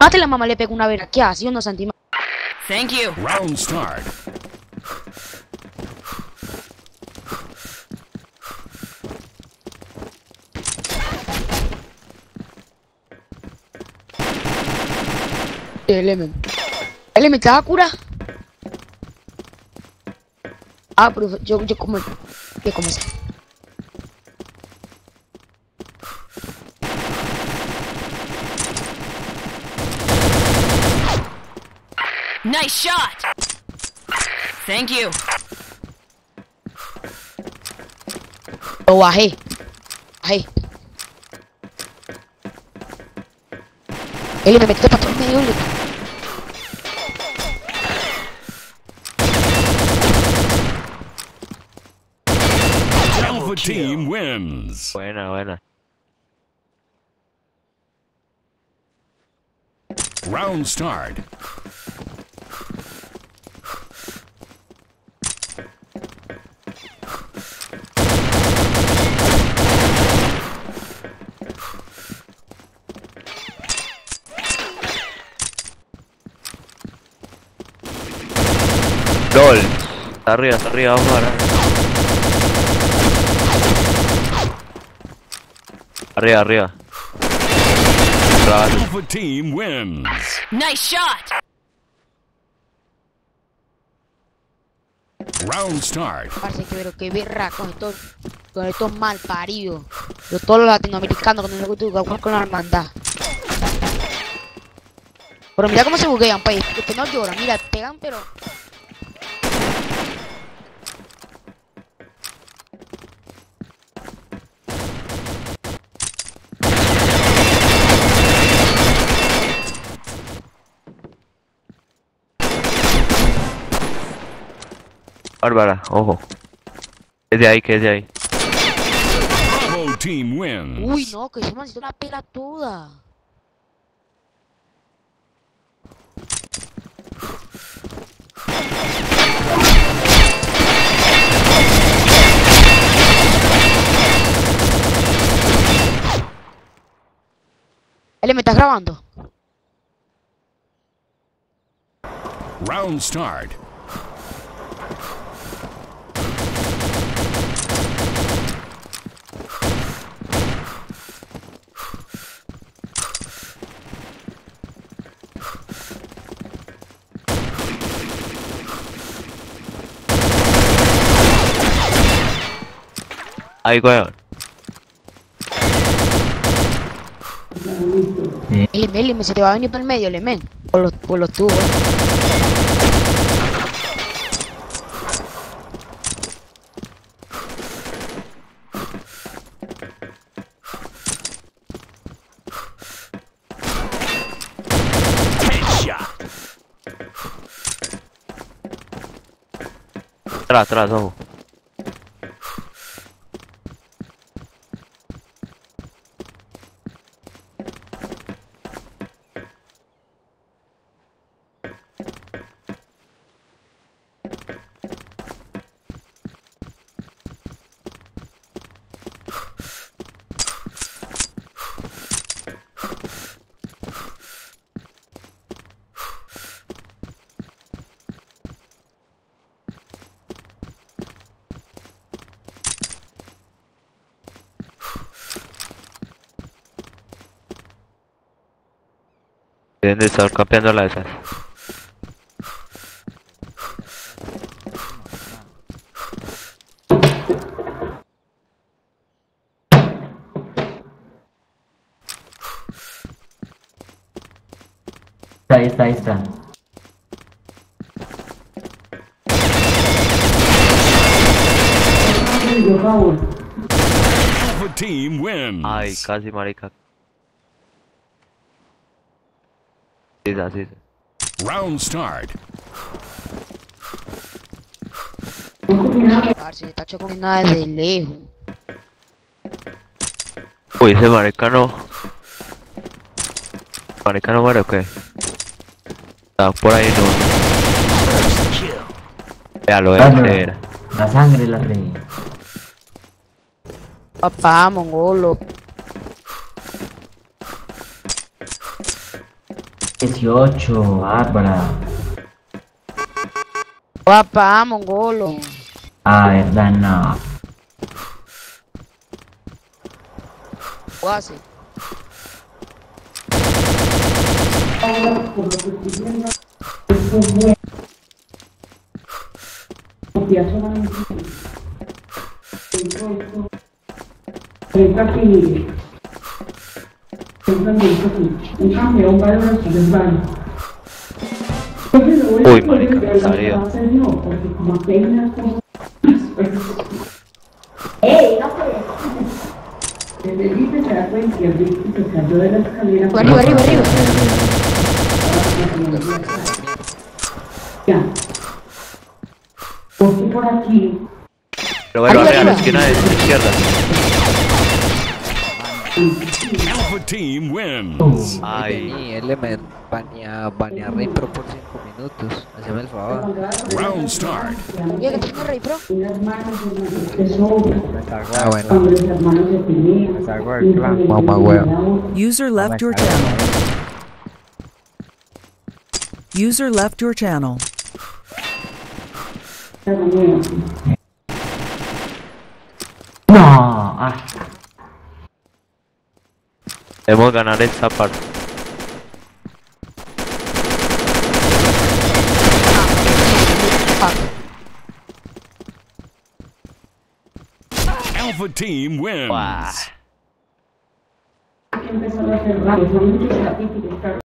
Mate la mamá le pegó una vera. ¿Qué hace? Unos centímetros. Thank you. Round start. LM, ¿te vas a curar? Ah, pero yo como... ¿Qué como es? Nice shot. Thank you. Lo bajé. Bajé. Él me metió para todo el medio. Alpha team wins. Buena, buena. Round start. LOL. Está arriba, vamos a ver. Arriba. Alpha team wins. Nice shot. Round start. Parece que pero que verra con estos mal paridos. Todos los latinoamericanos con el jugar con la hermandad. Pero mira cómo se buguean, pues. Que no lloran, mira, pegan, pero. Bárbara, ojo. Que es de ahí. Bravo team wins. Uy, no, que se me hizo una pela toda. ¿Me estás grabando? Round start. Ahí, weón. Me se te va a venir por el medio, men. Por los tubos. Atrás, ojo. Deben de estar campeando la esas. Ahí está. Alpha team wins. Ay, casi marica. Sí. Round start. Se está chocando nada de lejos. Uy, ese marica no. ¿Marica no muere o qué? Está por ahí no. Ya lo era. La sangre la tenía. Papá, mongolo. 18, Bárbara. Papá, mongolo. Ah, verdad, no. Guase. Un campeón para los ciudadanos. Uy, marica, me salió. Porque como aquí hay unas cosas. Desde el se da cuenta que el Ricky se cayó de la escalera. Arriba, arriba, arriba. Ya. Porque por aquí. Pero bueno, Arriba, arriba, a la arriba. esquina de la izquierda. Alpha Team wins. Ay, Vení, Element, banea Rey Pro por 5 minutos. Haceme el favor. Round start. Oye, que tengo Rey Pro. Unas manos de sobra. Ah, bueno. Cuando los hermanos se pelean. Salgo del clan, mamá huevo. User left your channel. User left your channel. No, ah, debemos ganar esta parte. Alpha Team wins. Buah. Empezó a hacer rápido, son muchos capítulos.